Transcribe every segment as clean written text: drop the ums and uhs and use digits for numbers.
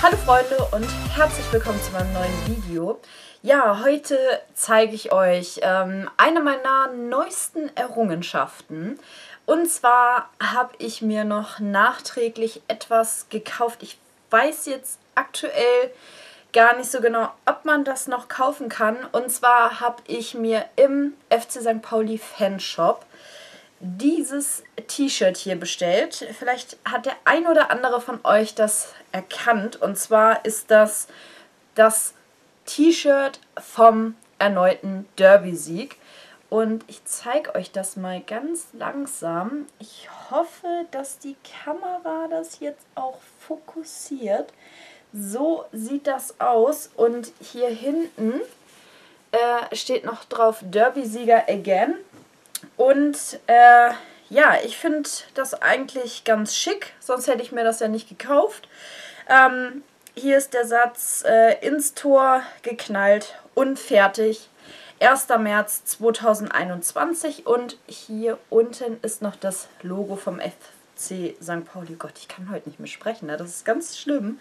Hallo Freunde und herzlich willkommen zu meinem neuen Video. Ja, heute zeige ich euch eine meiner neuesten Errungenschaften. Und zwar habe ich mir noch nachträglich etwas gekauft. Ich weiß jetzt aktuell gar nicht so genau, ob man das noch kaufen kann. Und zwar habe ich mir im FC St. Pauli Fanshop dieses T-Shirt hier bestellt. Vielleicht hat der ein oder andere von euch das erkannt. Und zwar ist das T-Shirt vom erneuten Derby-Sieg. Und ich zeige euch das mal ganz langsam. Ich hoffe, dass die Kamera das jetzt auch fokussiert. So sieht das aus. Und hier hinten steht noch drauf Derby-Sieger again. Und ja, ich finde das eigentlich ganz schick, sonst hätte ich mir das ja nicht gekauft. Hier ist der Satz, ins Tor geknallt und fertig. 1. März 2021 und hier unten ist noch das Logo vom FC St. Pauli. Gott, ich kann heute nicht mehr sprechen, ne? Das ist ganz schlimm.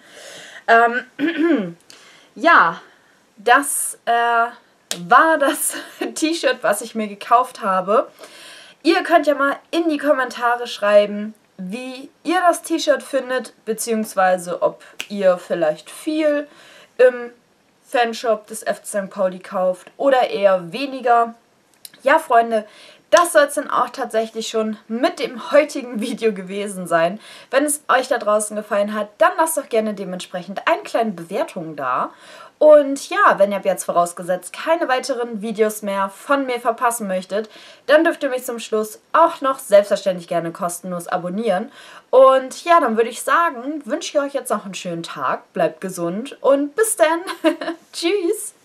Ja, das war das T-Shirt, was ich mir gekauft habe. Ihr könnt ja mal in die Kommentare schreiben, wie ihr das T-Shirt findet, beziehungsweise ob ihr vielleicht viel im Fanshop des FC St. Pauli kauft oder eher weniger. Ja, Freunde, das soll es dann auch tatsächlich schon mit dem heutigen Video gewesen sein. Wenn es euch da draußen gefallen hat, dann lasst doch gerne dementsprechend eine kleine Bewertung da. Und ja, wenn ihr ab jetzt vorausgesetzt keine weiteren Videos mehr von mir verpassen möchtet, dann dürft ihr mich zum Schluss auch noch selbstverständlich gerne kostenlos abonnieren. Und ja, dann würde ich sagen, wünsche ich euch jetzt noch einen schönen Tag, bleibt gesund und bis dann. Tschüss!